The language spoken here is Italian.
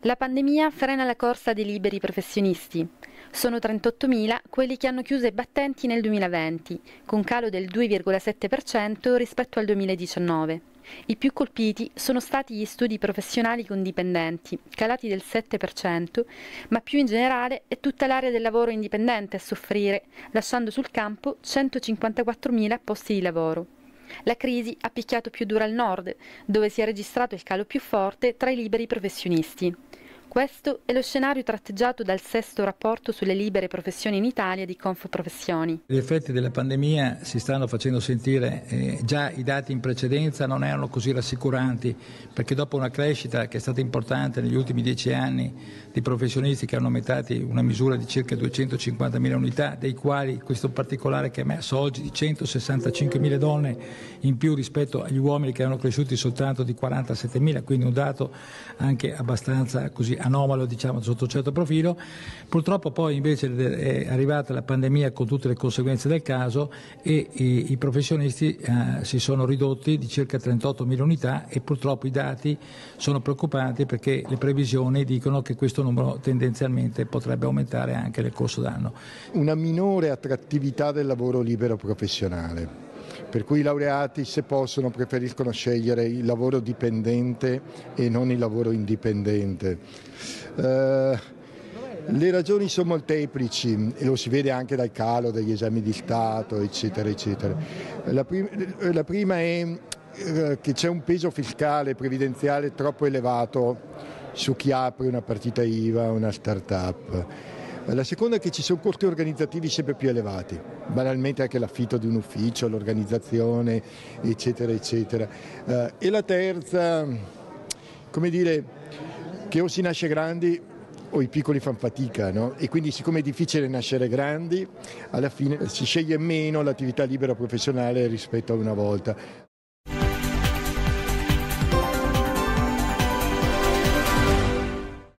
La pandemia frena la corsa dei liberi professionisti. Sono 38.000 quelli che hanno chiuso i battenti nel 2020, con calo del 2,7% rispetto al 2019. I più colpiti sono stati gli studi professionali con dipendenti, calati del 7%, ma più in generale è tutta l'area del lavoro indipendente a soffrire, lasciando sul campo 154.000 posti di lavoro. La crisi ha picchiato più dura al nord, dove si è registrato il calo più forte tra i liberi professionisti. Questo è lo scenario tratteggiato dal sesto rapporto sulle libere professioni in Italia di Confprofessioni. Gli effetti della pandemia si stanno facendo sentire, già i dati in precedenza non erano così rassicuranti, perché dopo una crescita che è stata importante negli ultimi 10 anni di professionisti che hanno aumentato una misura di circa 250.000 unità, dei quali questo particolare che ha messo oggi di 165.000 donne in più rispetto agli uomini che erano cresciuti soltanto di 47.000, quindi un dato anche abbastanza così anomalo, diciamo, sotto un certo profilo. Purtroppo poi invece è arrivata la pandemia con tutte le conseguenze del caso e i professionisti si sono ridotti di circa 38.000 unità e purtroppo i dati sono preoccupanti perché le previsioni dicono che questo numero tendenzialmente potrebbe aumentare anche nel corso d'anno. Una minore attrattività del lavoro libero professionale, per cui i laureati, se possono, preferiscono scegliere il lavoro dipendente e non il lavoro indipendente. Le ragioni sono molteplici e lo si vede anche dal calo degli esami di Stato, eccetera, eccetera. La prima è che c'è un peso fiscale e previdenziale troppo elevato su chi apre una partita IVA, una start-up. La seconda è che ci sono costi organizzativi sempre più elevati, banalmente anche l'affitto di un ufficio, l'organizzazione, eccetera, eccetera. E la terza, come dire, che o si nasce grandi o i piccoli fanno fatica, no? E quindi siccome è difficile nascere grandi, alla fine si sceglie meno l'attività libera professionale rispetto a una volta.